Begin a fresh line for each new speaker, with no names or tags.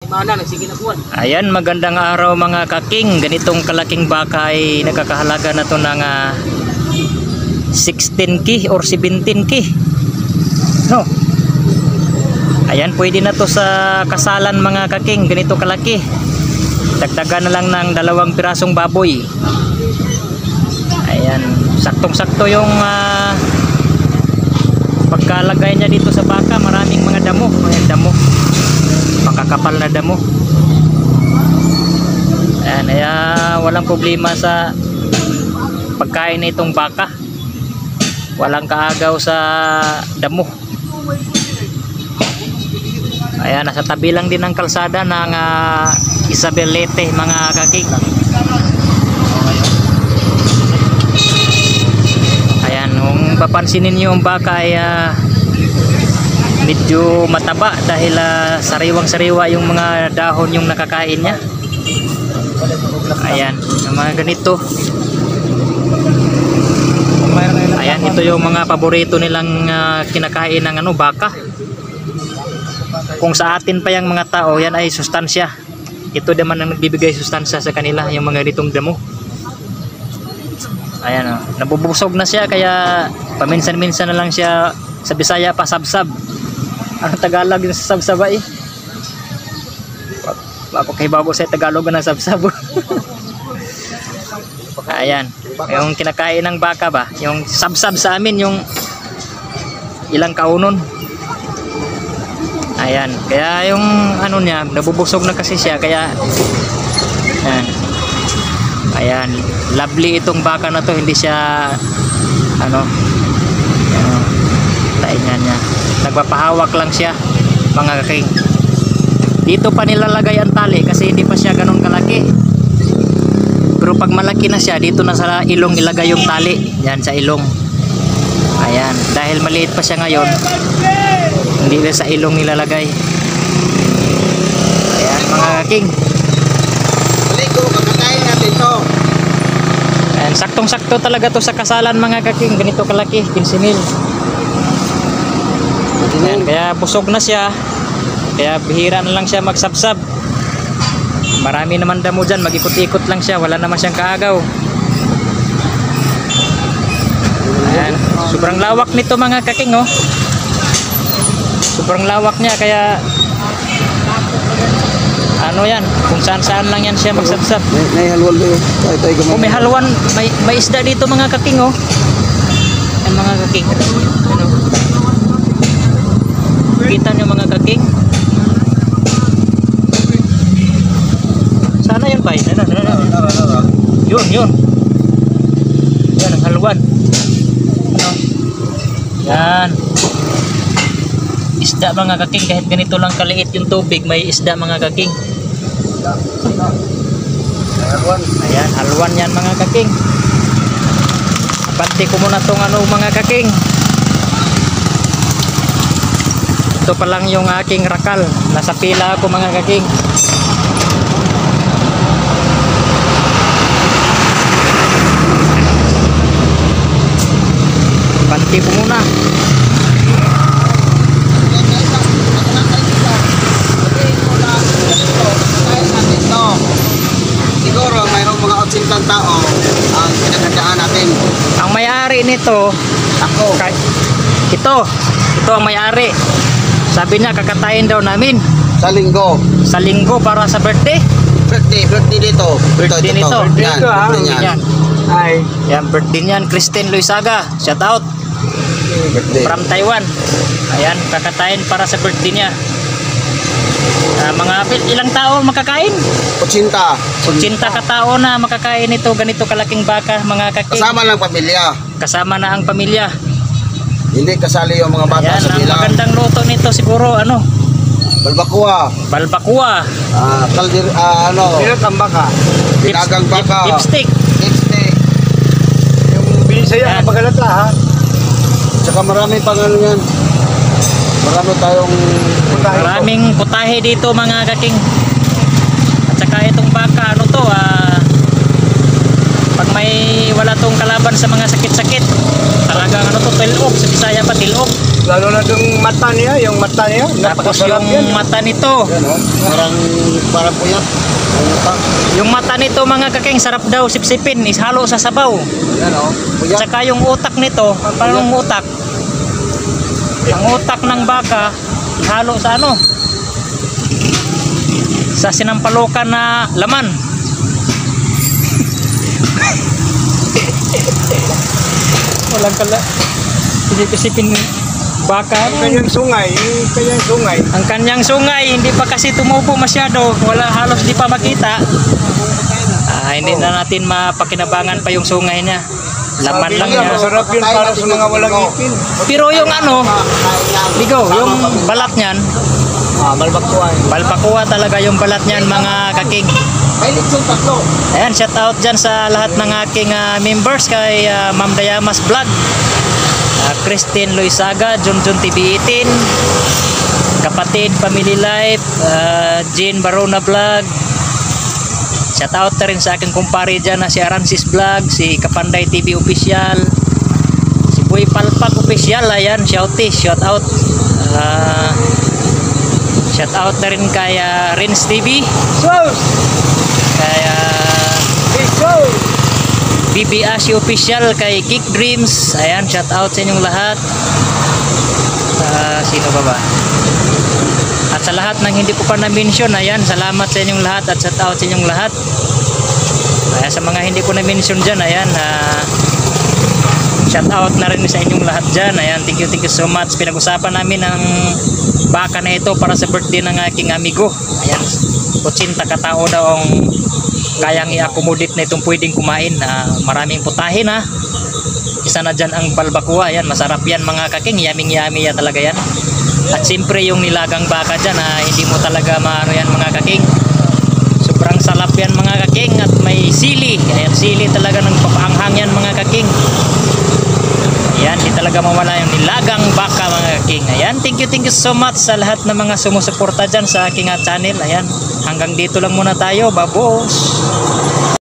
Ayan, magandang araw mga kaking. Ganitong kalaking baka ay nagkakahalaga na to ng 16k or 17k. No. Ayan, pwede na to sa kasalan mga kaking. Ganito kalaki. Dagdagan na lang ng 2 pirasong baboy. Ayan, saktong-sakto yung pagkalagay niya dito sa baka. Maraming mga damo. Ayan, damo. Makakapal na damo. Ayan, kaya walang problema sa pagkain na itong baka. Walang kaagaw sa damo. Ayan, nasa tabi lang din ng kalsada ng Isabelete mga kaking. Ayan, kung papansinin niyo yung baka ay medyo mataba dahil sariwang-sariwa yung mga dahon yung nakakain niya. Ayan, yung mga ganito. Ayan, ito yung mga paborito nilang kinakain ng baka. Kung sa atin pa yung mga tao, yan ay sustansya. Ito naman ang nagbibigay sustansya sa kanila, yung mga ganitong damo. Ayan, nabubusog na siya, kaya paminsan-minsan na lang siya sa Bisaya pa sabsab. Ang Tagalog yung sabsab eh. Papakibago sa Tagalog na sabsab. Ayan, yung kinakain ng baka ba, yung sabsab sa amin, yung ilang kaunon. Ayan, kaya yung ano niya, nabubusog na kasi siya, kaya ayan, lovely itong baka na to, hindi siya taingan niya, nagpapahawak lang siya mga kaking. Dito pa nilalagay ang tali kasi hindi pa siya ganun kalaki, pero pag malaki na siya, dito na sa ilong ilagay yung tali, yan sa ilong. Ayan, dahil maliit pa siya ngayon, hindi na sa ilong nilalagay. Ayan mga kaking,
kakatayin natin to.
ayan, saktong-sakto talaga to sa kasalan mga kaking. Ganito kalaki, 15,000. Ayan, kaya busog na siya, kaya bihira na lang siya magsabsab. Marami naman damo dyan, mag-ikot-ikot lang siya, wala naman siyang kaagaw. Ayan, sobrang lawak nito mga kaking, oh. Sobrang lawak niya, kaya ano yan, kung saan-saan lang yan siya magsabsab.
May halwan doon.
Oh, may halwan, may isda dito mga kaking, oh. Ayan mga kaking. Ano? Kita nyo mga kaking. Sana yun pa, yun. Yan ang halwan. Ano? Yan. Isda mga kaking, kahit ganito lang kaliit yung tubig, may isda mga kaking. Ayan, halwan yan mga kaking. Abante ko muna tong mga kaking. Ito pa lang yung aking rakal. Nasa pila ako mga kaking. Abante ko muna.
Siguro mayroong mga 80 tao ang pinaghandaan natin.
Ang may-ari nito,
Ako.
ito ang may-ari. Sabi niya kakatayin daw namin
Sa linggo.
sa linggo para sa birthday.
Birthday dito.
Birthday nito.
Yan, birthday niyan.
Ay, yan birthday niyan, Christine Luisaga. Shout out
Birthday.
from Taiwan. Ayan, kakatayin para sa birthday niya. Mga ilang tao makakain?
80.
80 katao na makakain ito, ganito kalaking baka mga kaking.
Kasama lang pamilya.
Kasama na ang pamilya.
Hindi kasali yung mga bata
Ayan,
sa
ang
bilang.
magandang luto nito siguro
Balbacoa.
balbakua,
Kaldir, Pinatang baka. Pinagang baka.
lipstick.
Lipstick.
Yung binisaya
Yan.
ang magalata ha.
Tsaka marami pang ano yan. Marami tayong
Maraming putahe dito mga kaking. At saka itong baka pag may wala tong kalaban sa mga sakit-sakit. Talagang ano to, tilok, sa Bisaya pa tilok.
Lalo na yung mata niya,
Tapos
napakasarap
yung
yan.
mata nito,
Yan o. Parang puyat. Ang utang.
yung mata nito mga kaking sarap daw sipsipin, ishalo sa sabaw.
Yan o. Puyat.
Tsaka yung utak nito, paano yung utak? Ang utak ng baka, ihalo sa ano? Sa sinampalukan na laman. Walang kala. Hindi kasi baka.
Kanyang sungay,
Ang kanyang sungay hindi pa kasi tumubo masyado, wala halos di pa makita. Hindi na natin mapakinabangan pa yung sungay niya. Laman lang
niya,
niya.
masarap yun para sa mga walang ipin.
Pero yung ano, ligaw, yung balat niyan,
Malbakuan.
balpakuha talaga yung balat niyan mga kaking.
May litsong tatlo.
Ayan, shout out dyan sa lahat ng aking members kay Ma'am Dayamas Vlog, Christine Loisaga, Junjun TV18, Kapatid Family Life, Jean Barona Vlog. Shout out na rin sa aking kumpare dyan na si Aransis Vlog, si Kapanday TV Official, si Boy Palpak Official. Ayan, shout out. Shout out na rin kay Rins TV, kay BB Ashi Official, kay Kick Dreams. Ayan, shout out sa inyong lahat. Sino ba? At sa lahat ng hindi ko pa na-mention, ayan, salamat sa inyong lahat at shout out sa inyong lahat. Kaya sa mga hindi ko na-mention dyan, ayan, shout out na rin sa inyong lahat dyan. Ayan, thank you so much. Pinag-usapan namin ang baka na ito para sa birthday ng aking amigo. Ayan, 80 katao daw ang kayang i-accommodate na itong pwedeng kumain. Maraming putahin ha. Isa na dyan ang balbakuha. Ayan, masarap yan mga kaking. Yaming yummy yan talaga yan. At siyempre yung nilagang baka dyan, hindi mo talaga maano yan mga kaking. Sobrang salap yan mga kaking. At may sili. Ayan, sili talaga ng papaanghang yan mga kaking. Ayan, di talaga mawala yung nilagang baka mga kaking. Ayan, thank you so much sa lahat ng mga sumusuporta dyan sa aking channel. Ayan, hanggang dito lang muna tayo. Babos!